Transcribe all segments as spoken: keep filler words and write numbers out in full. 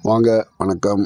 வாங்க, வணக்கம்.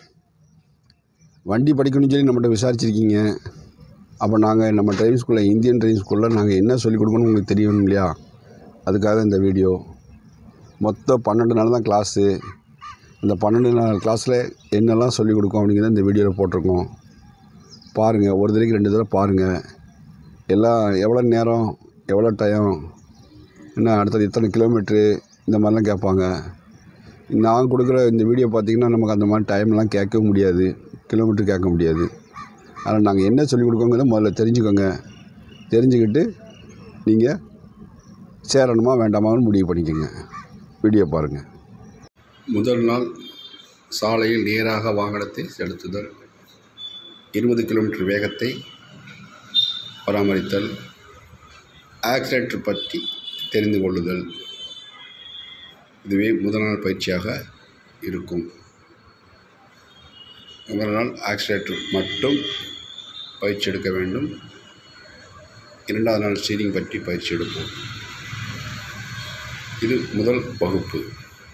வண்டி படிக்கணும்னு சொல்லி நம்மகிட்ட விசாரிச்சிருக்கீங்க. அப்போ நாங்கள் நம்ம டிரைவிங் ஸ்கூலில் இந்தியன் டிரைவிங் ஸ்கூலில் நாங்கள் என்ன சொல்லிக் கொடுக்கணும்னு உங்களுக்கு தெரியணும் இல்லையா? அதுக்காக இந்த வீடியோ. மொத்தம் பன்னெண்டு நாள் தான் கிளாஸு. இந்த பன்னெண்டு நாள் கிளாஸில் என்னெல்லாம் சொல்லிக் கொடுக்கும் அப்படிங்கிறத இந்த வீடியோவில் போட்டிருக்கோம். பாருங்கள், ஒரு தடவைக்கு ரெண்டு தடவை பாருங்கள். எல்லாம் எவ்வளோ நேரம், எவ்வளோ டைம், என்ன அடுத்தது இத்தனை கிலோமீட்ரு, இந்த மாதிரிலாம் கேட்பாங்க. நான் கொடுக்குற இந்த வீடியோ பார்த்திங்கன்னா நமக்கு அந்த மாதிரி டைம்லாம் கேட்க முடியாது, கிலோமீட்டர் கேட்க முடியாது. அதனால் நாங்கள் என்ன சொல்லிக் கொடுக்கோங்கிறத முதல்ல தெரிஞ்சுக்கோங்க. தெரிஞ்சுக்கிட்டு நீங்கள் சேரணுமா வேண்டாமான்னு முடிவு பண்ணிக்கோங்க. வீடியோ பாருங்கள். முதல் நாள் சாலையில் நேராக வாகனத்தை செலுத்துதல், இருபது கிலோமீட்டர் வேகத்தை பராமரித்தல், ஆக்சிலேட்டர் பற்றி தெரிந்து கொள்ளுதல். இதுவே முதல் நாள் பயிற்சியாக இருக்கும். முதல் நாள் ஆக்சிலேட்டர் மட்டும் பயிற்சி எடுக்க வேண்டும். இரண்டாவது நாள் ஸ்டீரிங் பற்றி பயிற்சி எடுப்போம். இது முதல் வகுப்பு.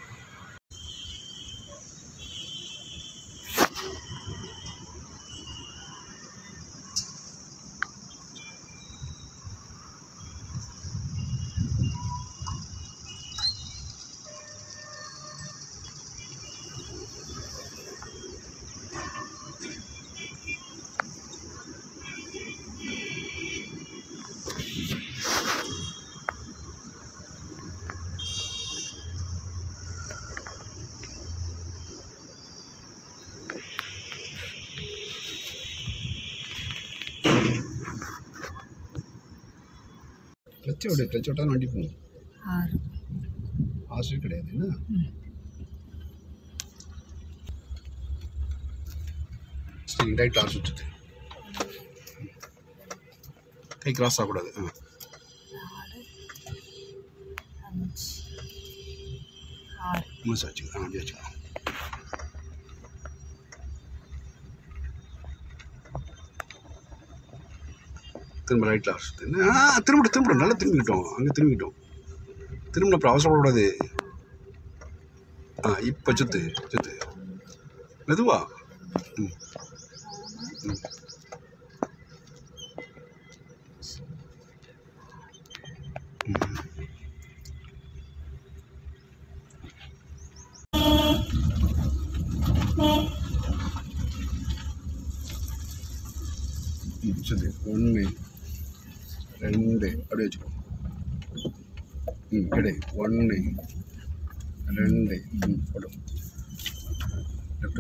கிளச்சை விட கிளச்சை விட்டால் வண்டி போகும். ஆறு ஆசை கிடையாது. என்ன ஸ்டீரிங் ரைட் ஆர் சுற்றுது. கை கிராஸ் ஆகக்கூடாது. ஆ அஞ்சு ஆறு மூணு சாச்சு. ஆ அப்படி வச்சுக்கலாம். திரும்ப ரைட்டில் ஆர்ஸ். ஆ திரும்பிட்டு திரும்பிட்டோம், நல்லா திரும்பிக்கிட்டோம். அங்கே திரும்பிக்கிட்டோம். திரும்ப அப்புறம் அவசரப்படக்கூடாது. ஆ இப்போ சுத்து சுத்து மெதுவா. ம் ம் ம் சுத்து. ஒன்று ரெண்டு அப்படியே வச்சுக்கோ. ம் எடு. ஒன்று ரெண்டு. ம் போடும். லெஃப்ட்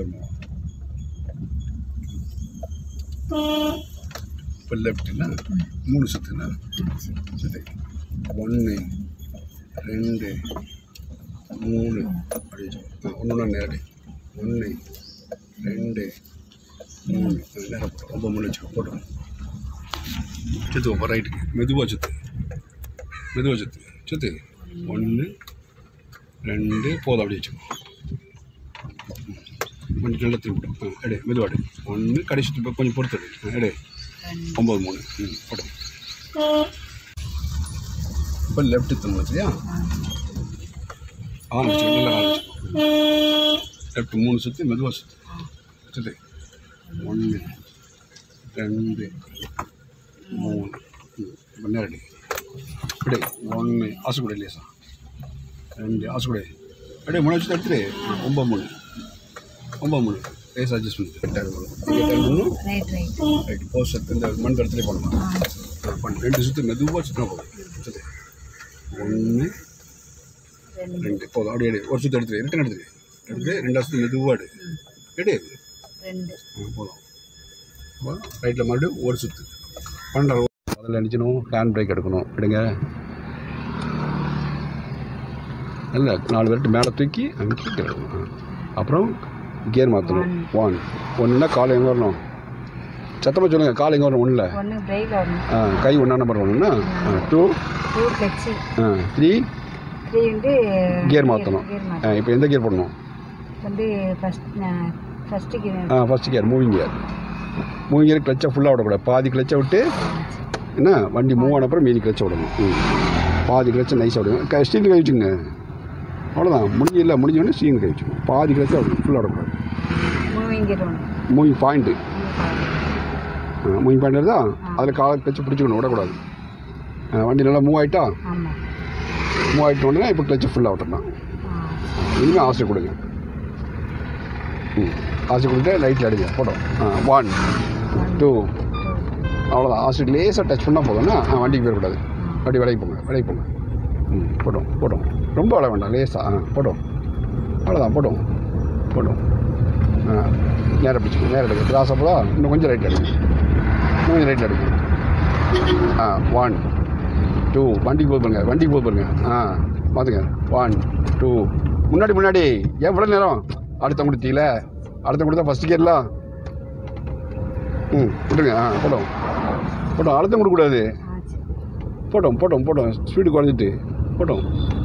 இப்போ லெஃப்ட்டுன்னா மூணு சுற்றுனா சுத்து. ஒன்று ரெண்டு மூணு அப்படியே வச்சுக்கோ. ஒன்று ஒன்றா நேரடி. ஒன்று ரெண்டு மூணு நேரம் போட்டோம். ஒம்பது மூணு வச்சுக்கோ. போட்டோம். சுத்து. ஒப்ப ரைட்டுக்கு மெதுவாக சுத்து. மெதுவாக சுத்து சுத்து. ஒன்று ரெண்டு போதும். அப்படியே வச்சுக்கோ. கொஞ்சம் நல்லா திரும்பிட்டோம். ஆ எடு. மெதுவாடு. ஒன்று கடைசி சுத்து கொஞ்சம் பொறுத்தது. எடு. ஒம்பது மூணு. ம் போட்டோம். இப்போ லெஃப்ட்டு திரும்ப வச்சுயா? ஆரம்பிச்சு நல்லா ஆரம்பிச்சு. லெஃப்ட் மூணு சுற்றி மெதுவாக சுற்று சுற்று. ஒன்று ரெண்டு மூணு. இப்போ நேரடி. இப்படி ஒன்று ஆசைக்கூட இல்லையா சார்? ரெண்டு ஆசைக்கூட அப்படியே மூணு வச்சுட்டு எடுத்துட்டு ஒம்பது மூணு. ஒம்பது மூணு பேஸ் அட்ஜஸ்ட் பண்ணி கரெக்டாக இருக்கணும். ரைட் ரைட் ரைட் போஸ்ட் இந்த மண் இடத்துல பண்ணலாம். பண்ணு. ரெண்டு சுற்று மெதுவாக சுற்றினா போதும். சுற்று. ஒன்று ரெண்டு போதும். அப்படியே எடு. ஒரு சுற்று எடுத்துரு. ரிட்டன் எடுத்துரு. எடுத்து ரெண்டாவது சுற்று மெதுவாக எடு. எடு. ரெண்டு போதும். அப்போ ரைட்டில் மறுபடியும் ஒரு சுற்று பண்ணுற. முதல்ல நினைச்சணும் ஹேண்ட் பிரேக் எடுக்கணும். எடுங்க. இல்லை நாலு பேர்ட்டு மேலே தூக்கி அங்கே எடுக்கணும். அப்புறம் கியர் மாற்றணும். ஒன் ஒன்றுனா கால் எங்கே வரணும்? சத்தமாக சொல்லுங்கள். கால் எங்கே வரணும்? ஒன்றில் ஒன்று பிரேக் வரணும். ஆ கை ஒன்றா நம்பர் வரணும்னா டூ டூ கிளட்சி. ஆ த்ரீ த்ரீ வந்து கியர் மாற்றணும். ஆ இப்போ எந்த கியர் போடணும்? வந்து ஃபஸ்ட் ஃபஸ்ட்டு கியர். ஆ first gear moving gear. Moving gear கிளச்சை ஃபுல்லாக விடக்கூடாது. பாதி கிளச்சை விட்டு என்ன வண்டி மூவ் ஆன அப்புறம் மீதி கிளச்சை விடணும். ம் பாதி கிளச்சை நைஸாக விடுங்க. க ஸ்டீரிங் கை வச்சுங்க. அவ்வளோதான். முடிஞ்சு இல்லை முடிஞ்சோடனே ஸ்டீரிங் கை வச்சுக்கணும். பாதி கிளச்சு அப்படி ஃபுல்லாக விடக்கூடாது. மூவிங் பாயிண்ட்டு மூவிங் பாயிண்ட் தான் அதில் காலை கிளச்சு பிடிச்சிக்கணும், விடக்கூடாது. வண்டி நல்லா மூவ் ஆகிட்டா மூவ் ஆகிட்டோன்னா இப்போ கிளச்சு ஃபுல்லாக விட்டுடலாம். இனிமேல் ஆசை கொடுங்க. ம் ஆசை கொடுத்து லைட்டில் அடிங்க போட்டோம். ஒன் டூ அவ்வளோதான். ஆசை லேசாக டச் பண்ணால் போதும்னா வண்டிக்கு போயிடக்கூடாது. வண்டி விலைக்கு போங்க விலைக்கு போங்க. ம் போட்டோம் போட்டோம் ரொம்ப விட வேண்டாம், லேசாக ஆ போட்டோம். அவ்வளோதான் போட்டோம் போட்டோம். ஆ நேராக பிடிச்சிக்கணும், நேரம் எடுங்க. கிராஸ் அப்போ தான் இன்னும் கொஞ்சம் ரைட் அடிங்க, இன்னும் கொஞ்சம் ரைட் அடிங்க. ஆ ஒன் டூ வண்டிக்கு போய் பாருங்க, வண்டிக்கு போய் பாருங்க. ஆ பார்த்துங்க. ஒன் டூ முன்னாடி முன்னாடி ஏன் இவ்வளோ நேரம் அடுத்த கொடுத்தீங்கள, அடுத்த கொடுத்தா ஃபஸ்ட்டு கேட்கலாம். ம் விட்டுருங்க. ஆ போட்டோம் போட்டோம். அழுத்தம் கொடுக்கக்கூடாது. போட்டோம் போட்டோம் போட்டோம். ஸ்பீடு குறைஞ்சிட்டு போட்டோம்.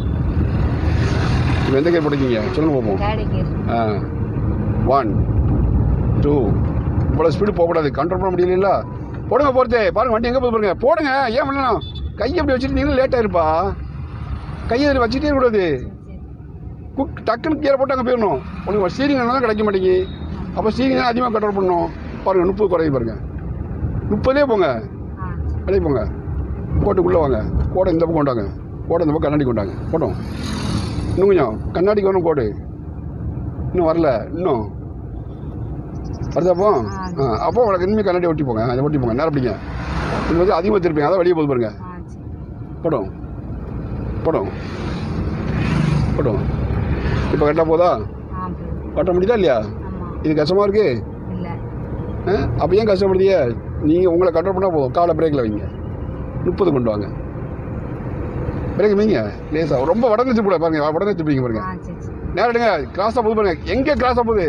இப்போ எந்த கேர் போட்டிருக்கீங்க சொல்லுங்க பார்ப்போம். ஆ ஒன் டூ இவ்வளோ ஸ்பீடு போகக்கூடாது, கண்ட்ரோல் பண்ண முடியல. போடுங்க போகிறதே பாருங்கள், வண்டி எங்கே போய் பாருங்க. போடுங்க. ஏன் பண்ணலாம் கையை அப்படி வச்சுருந்தீங்கன்னா லேட்டாக இருப்பா. கையை அதில் வச்சுட்டே கூடாது. குக் டக்குன்னு கீரை போட்டு அங்கே போயிடணும். உங்களுக்கு ஸ்டீரிங் தான் கிடைக்க மாட்டேங்கி. அப்போ ஸ்டீரிங் தான் அதிகமாக கண்ட்ரோல் பண்ணணும். பாருங்கள் முப்பது குறைய பாருங்கள். முப்பதே போங்க வெளியே போங்க. கோட்டுக்குள்ளே வாங்க. கோடை இந்த பக்கம் கொண்டாங்க. கோடை இந்த பக்கம் கண்ணாடி கொண்டாங்க. போட்டோம். இன்னும் கொஞ்சம் கண்ணாடிக்கு வரணும். கோடு இன்னும் வரல. இன்னும் வருதாப்போ? ஆ அப்போ உங்களுக்கு இனிமேல் கண்ணாடி ஒட்டி போங்க. அதை ஒட்டி போங்க. நேரம் பிடிங்க. இது வந்து அதிகமாக திருப்பிங்க. அதான் வெளியே போது பாருங்க. போட்டோம் போட்டோம் போட்டோம். இப்போ கரெக்டாக போதா? கட்ட முடியுதா இல்லையா? இது கஷ்டமாக இருக்கு. அப்போ ஏன் கஷ்டப்படுதிய? நீங்கள் உங்களை கண்ட்ரோல் பண்ணால் போதும். காலை பிரேக்கில் வைங்க. முப்பது கொண்டு வாங்க. பிரேக் வைங்க லேசாக. ரொம்ப உடனே திருப்பி பாருங்க. உடனே திருப்பிங்க பாருங்க. நேரடுங்க. கிராஸாக போது பாருங்க. எங்கே கிராஸாக போகுது?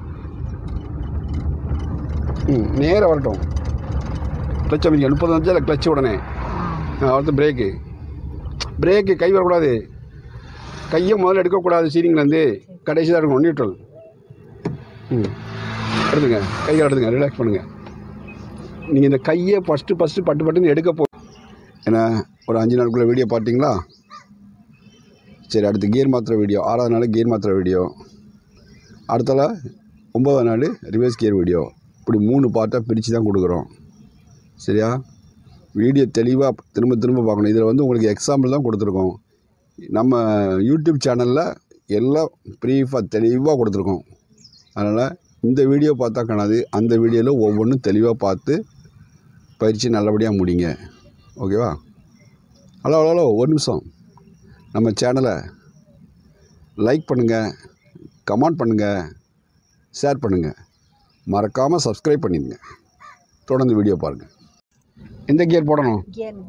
ம் நேராக வரட்டும். கிளச் அமைங்க. முப்பது நிமிஷம் கிளச்சு உடனே அடுத்து பிரேக்கு. பிரேக்கு கை வரக்கூடாது. கையை முதல்ல எடுக்கக்கூடாது. ஸ்டீரிங்லேருந்து கடைசி தான் எடுக்கணும். நியூட்ரல். ம் எடுத்துங்க. கையை எடுத்துங்க. ரிலாக்ஸ் பண்ணுங்கள். நீங்கள் இந்த கையை ஃபஸ்ட்டு ஃபஸ்ட்டு பட்டு பட்டுன்னு எடுக்க போ. ஏன்னா ஒரு அஞ்சு நாளுக்குள்ளே வீடியோ பார்த்தீங்களா? சரி அடுத்து கியர் மாத்திர வீடியோ. ஆறாவது நாள் கியர் மாத்திர வீடியோ. அடுத்தால ஒம்பதாவது நாள் ரிவர்ஸ் கியர் வீடியோ. இப்படி மூணு பார்ட்டாக பிரித்து தான் கொடுக்குறோம். சரியா? வீடியோ தெளிவாக திரும்ப திரும்ப பார்க்கணும். இதில் வந்து உங்களுக்கு எக்ஸாம்பிள் தான் கொடுத்துருக்கோம். நம்ம யூடியூப் சேனலில் எல்லாம் ப்ரீஃபாக தெளிவாக கொடுத்துருக்கோம். அதனால் இந்த வீடியோ பார்த்தா காணாது. அந்த வீடியோவில் ஒவ்வொன்றும் தெளிவாக பார்த்து பயிற்சி நல்லபடியாக முடிங்க. ஓகேவா? ஹலோ ஹலோ ஹலோ ஒரு நிமிஷம். நம்ம சேனலை லைக் பண்ணுங்கள், கமெண்ட் பண்ணுங்கள், ஷேர் பண்ணுங்கள். மறக்காமல் சப்ஸ்கிரைப் பண்ணிடுங்க. தொடர்ந்து வீடியோ பாருங்கள். எந்த கியர் போடணும்?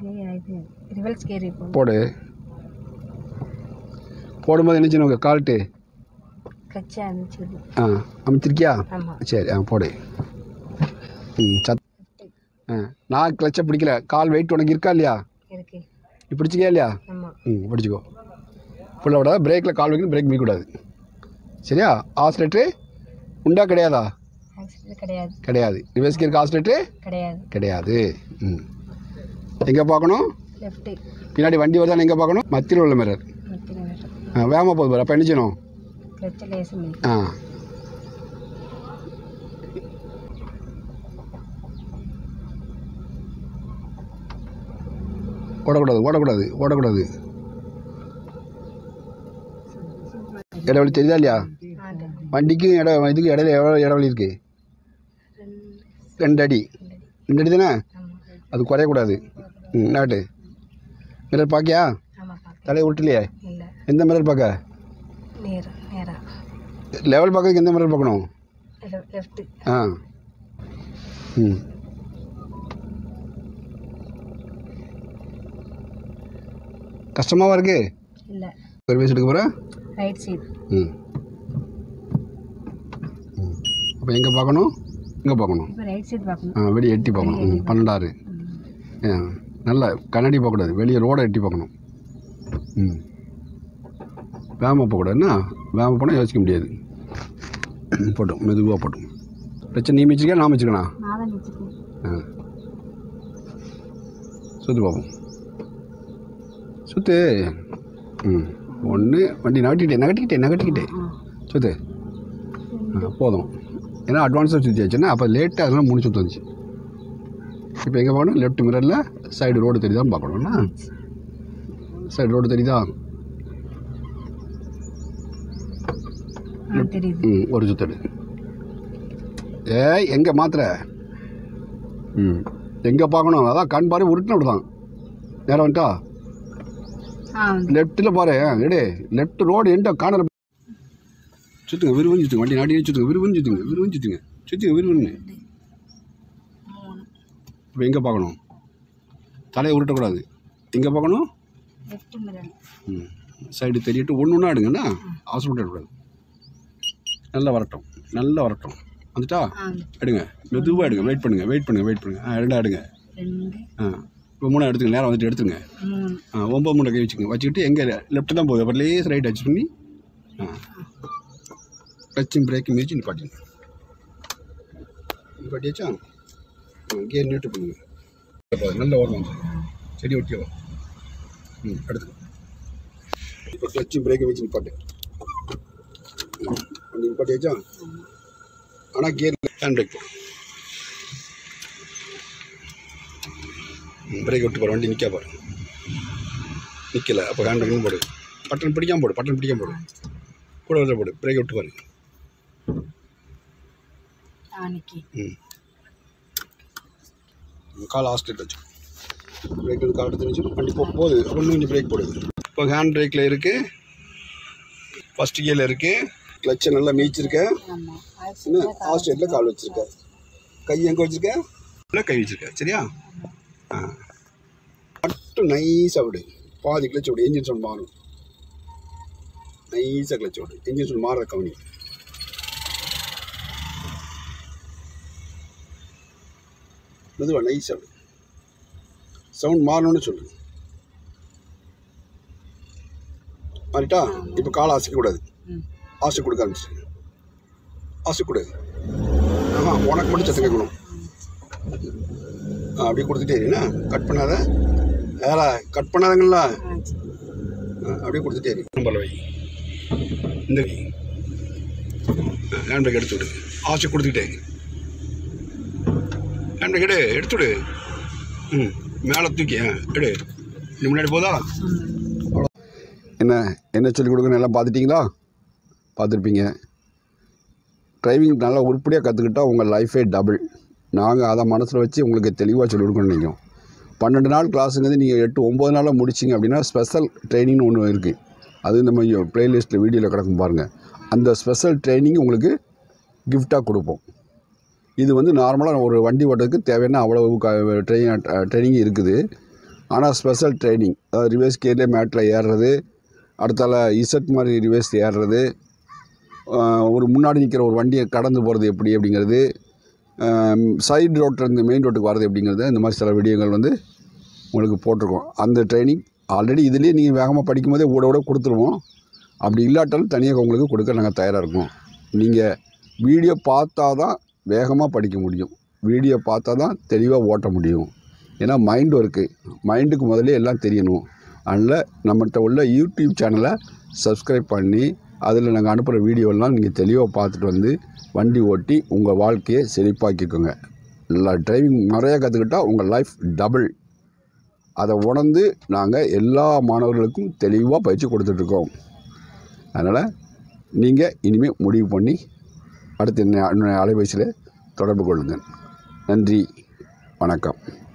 போடு. போடும்போது என்ன செய்யணும்? கால்ட்டு ஆ அமைச்சிருக்கியா? சரி ஆ போடு. ம் சத் ஆ நான் கிளச்சை பிடிக்கல. கால் வெயிட் உனக்கு இருக்கா இல்லையா? பிடிச்சிக்கா இல்லையா? ம் பிடிச்சிக்கோ. ஃபுல்லாக விடாத. பிரேக்கில் கால் வைக்கணும். பிரேக் மீக்கூடாது. சரியா? ஆக்சிலேட்டரு உண்டா கிடையாதா? கிடையாது. கிடையாது. ரிவர்ஸ் கியருக்கு ஆக்சிலேட்டரு கிடையாது. கிடையாது. ம் எங்கே பார்க்கணும்? லெஃப்ட். பின்னாடி வண்டி வருதான்னு எங்கே பார்க்கணும்? மத்தியில் உள்ள மிரர். ஆ வேகமாக போகுது பாரு. அப்போ என்ன செய்யணும்? ஆ ஓடக்கூடாது ஓடக்கூடாது ஓடக்கூடாது. இடைவெளி தெரியுதா இல்லையா? வண்டிக்கும் இட இதுக்கு இடையில எவ்வளோ இடைவெளி இருக்குது? ரெண்டு அடி. ரெண்டு அடி தானே? அது குறையக்கூடாது. ம் நாட்டு மிரர் பார்க்கியா? தலையை விட்டுலையே? எந்த மிரர் பார்க்க? லெவல் பார்க்கறதுக்கு எந்த மிரர் பார்க்கணும்? ஆ ம் கஷ்டமாவா இருக்கு? இல்லை. ஒரு வயசு எடுக்க போகிறேன். Right side. ம் அப்போ எங்கே பார்க்கணும்? இங்கே பார்க்கணும். ரைட் சைடு பார்க்கணும். ஆ வெளியே எட்டி பார்க்கணும். ம் பன்னெண்டாறு. ஆ நல்லா கண்ணாடி பார்க்கக்கூடாது. வெளியே ரோடை எட்டி பார்க்கணும். ம் வேகமாக போகக்கூடாதுன்னா வேகமாக போனால் யோசிக்க முடியாது. போட்டோம் மெதுவாக போட்டோம். பிரச்சனை நீ மிச்சிருக்கா நான் மிச்சிக்கணா? ஆ சுற்று பார்ப்போம். சுற்று. ம் ஒன்று வண்டி நகட்டிக்கிட்டே நகட்டிக்கிட்டே நகட்டிக்கிட்டே சுத்து ஆ போதும். ஏன்னா அட்வான்ஸாக சுற்றி ஆச்சுன்னா அப்போ லேட்டாக அதெல்லாம் மூணு சுற்று வந்துச்சு. இப்போ எங்கே பார்க்கணும்? லெஃப்ட் மிரரில் சைடு ரோடு தெரியுதான்னு பார்க்கணும்னா சைடு ரோடு தெரியுதா? ம் ஒரு சுத்தடு. ஏய் எங்கே மாத்திர? ம் எங்கே பார்க்கணும்? அதான் கண் பாரு உருட்டின அப்படி தான் நேரம் வந்துட்டா லெஃப்ட்டில் பாரு எடே லெஃப்ட் ரோடு என்கிட்ட காணல. சுற்றுங்க விருவன் சுற்றுங்க வண்டி நாட்டி சுற்றுங்க விருவன் சுற்றுங்க விருவன் சுற்றுங்க சுற்றுங்க விருவன்னு. இப்போ எங்கே பார்க்கணும்? தலையை உருட்டக்கூடாது. எங்கே பார்க்கணும்? ம் சைடு தெரியட்டு ஒன்று ஒன்றா எடுங்கண்ணா அவசரப்பட்டு எடுக்கூடாது. நல்லா வரட்டும் நல்லா வரட்டும். வந்துட்டா எடுங்க மெதுவாக எடுங்க. வெயிட் பண்ணுங்கள் வெயிட் பண்ணுங்கள் வெயிட் பண்ணுங்கள். ஆ ரெண்டா எடுங்க. ஆ இப்போ மூணா எடுத்துங்க. நேரம் வந்துட்டு எடுத்துங்க. ஆ ஒம்பது மூணு கை வச்சுக்கோங்க. வச்சுக்கிட்டு எங்கே லெஃப்ட்டு தான் போகுது. அப்புறம் லேஸ் ரைட் அட்ஜஸ்ட் பண்ணி ஆ டச்சும் பிரேக்கும் மிதிச்சு நிப்பாட்டிங்க. நிப்பாட்டியாச்சா? கியர் நீட்டு பண்ணுங்க. நல்ல ஓரம் செடி ஒட்டியவா. ம் எடுத்து இப்போ டச்சும் பிரேக்கும் வச்சு நிப்பாட்டு. வண்டி நிப்பாட்டியாச்சா? ஆனால் கியர் ஹேண்ட் பிரேக் போடும். பிரேக் விட்டு போகிற வண்டி நிற்க பாரு. நிற்கலை அப்போ ஹேண்ட் பிரேக்கும் போடு. பட்டன் பிடிக்காம போடு. பட்டன் பிடிக்காம போடு. கூட வர போடு. பிரேக் விட்டு பாரு. ம் கால் ஆஸ்ட்ரேட் வச்சு பிரேக் வந்து கால் எடுத்து வச்சு வண்டி போ போகுது. ஒன்று கொஞ்சம் பிரேக் போடுது. இப்போ ஹேண்ட் பிரேக்கில் இருக்குது. ஃபஸ்ட் கியரில் இருக்குது. கிளச்சை நல்லா மீச்சிருக்கேன். இன்னும் ஆஸ்ட்ரேட்டில் கால் வச்சுருக்கேன். கை எங்கே வச்சுருக்கேன்? இல்லை கை வச்சுருக்கேன். சரியா? ஆ மட்டும் நைஸாக விடு. பாதி கிளச் விடு. என்ஜின் சவுண்ட் மாறும். நைஸாக கிளச் விடு. என்ஜின் சவுண்ட் மாறுற கவனி. மெதுவாக நைஸாக விடு. சவுண்ட் மாறணும்னு சொல்லு. மாறிட்டா? இப்போ காலை ஆசைக்கக்கூடாது. ஆசை கொடுக்க ஆரம்பிச்சு. ஆசை கொடு. ஆஹா உனக்கு மட்டும் சத்தம் கேட்கணும். ஆ அப்படியே கொடுத்துட்டே இருண்ணா. கட் பண்ணாத. வேற கட் பண்ணாதங்களா? அப்படியே கொடுத்துட்டே இரு. நம்பர் வை. இந்த ஹேண்ட் பிரேக் எடுத்து விடு. ஆசை கொடுத்துக்கிட்டே ஹேண்ட் பிரேக் எடு. எடுத்து விடு. ம் மேலே தூக்கி எடு. இது முன்னாடி போதா? என்ன என்ன சொல்லிக் கொடுக்குன்னு எல்லாம் பார்த்துட்டிங்களா? பார்த்துருப்பீங்க. டிரைவிங் நல்லா உருப்படியாக கற்றுக்கிட்டால் உங்கள் லைஃபே டபுள். நாங்கள் அதை மனசில் வச்சு உங்களுக்கு தெளிவாக சொல்லிக் கொடுக்கணும். நீங்கள் பன்னெண்டு நாள் கிளாஸுங்கிறது நீங்கள் எட்டு ஒம்பது நாளாக முடிச்சிங்க அப்படின்னா ஸ்பெஷல் ட்ரைனிங்னு ஒன்று இருக்குது. அது நம்ம ப்ளேலிஸ்ட்டில் வீடியோவில் கிடக்கும் பாருங்கள். அந்த ஸ்பெஷல் ட்ரைனிங் உங்களுக்கு கிஃப்டாக கொடுப்போம். இது வந்து நார்மலாக ஒரு வண்டி ஓட்டுறதுக்கு தேவையான அவ்வளவு க ட்ரெயின் ட்ரைனிங் இருக்குது. ஆனால் ஸ்பெஷல் ட்ரைனிங் அதாவது ரிவர்ஸ் கியர்லேயே மேட்டில் ஏறுறது, அடுத்தால இசட் மாதிரி ரிவர்ஸ் ஏறுறது, ஒரு முன்னாடி நிற்கிற ஒரு வண்டியை கடந்து போகிறது எப்படி அப்படிங்கிறது, சைடு ரோட்லேருந்து மெயின் ரோட்டுக்கு வர்றது எப்படிங்கிறது, இந்த மாதிரி சில வீடியோங்கள் வந்து உங்களுக்கு போட்டிருக்கோம். அந்த ட்ரைனிங் ஆல்ரெடி இதுலேயே நீங்கள் வேகமாக படிக்கும் போதே கூட கூட கொடுத்துருவோம். அப்படி இல்லாட்டாலும் தனியாக உங்களுக்கு கொடுக்க நாங்கள் தயாராக இருக்கோம். நீங்கள் வீடியோ பார்த்தா தான் வேகமாக படிக்க முடியும். வீடியோ பார்த்தா தான் தெளிவாக ஓட்ட முடியும். ஏன்னா மைண்ட் ஒர்க்கு, மைண்டுக்கு முதல்ல எல்லாம் தெரியணும். அதனால் நம்மகிட்ட உள்ள யூடியூப் சேனலை சப்ஸ்கிரைப் பண்ணி அதில் நாங்கள் அனுப்புகிற வீடியோலாம் நீங்கள் தெளிவாக பார்த்துட்டு வந்து வண்டி ஓட்டி உங்கள் வாழ்க்கையை செழிப்பாக்கிக்கோங்க. நல்லா டிரைவிங் முறையாக கற்றுக்கிட்டால் உங்கள் லைஃப் டபுள். அதை உணர்ந்து நாங்கள் எல்லா மாணவர்களுக்கும் தெளிவாக பயிற்சி கொடுத்துட்ருக்கோம். அதனால் நீங்கள் இனிமேல் முடிவு பண்ணி அடுத்த அலைபேசியில் தொடர்பு கொள்ளுங்கள். நன்றி, வணக்கம்.